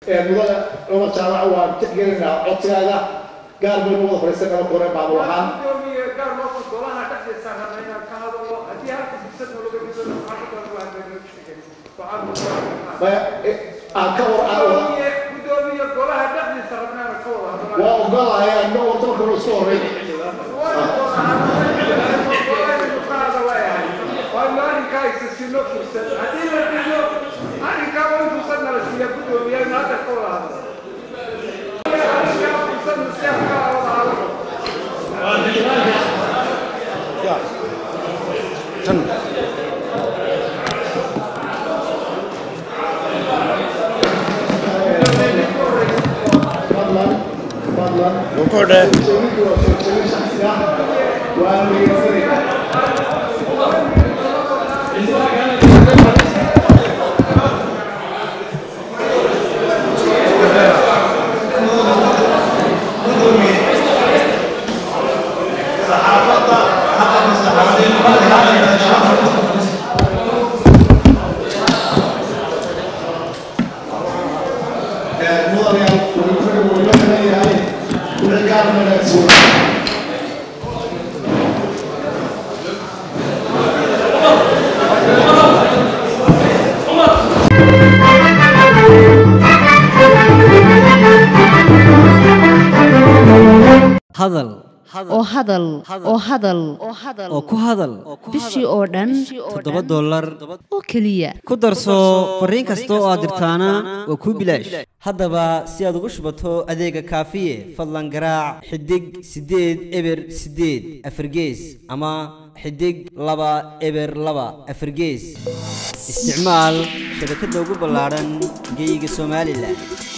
مدة لما جامعة وتحقيقنا عطيها قال من وضع فريسة كانوا قريب بعض الوحان وقالها هي أنه وطرق الأسطور Recorded. hadal oo ku hadal bishii oo dhan $7 oo kaliya ku darso fariin kasta oo aad dirtaana waa ku bilaash haddaba si aad ugu shubato adeega kaafiye fadlan garaac xidig 8 eber 8 afargees ama xidig 2 eber 2 afargees isticmaal shabakada ugu ballaaran geyga Soomaaliland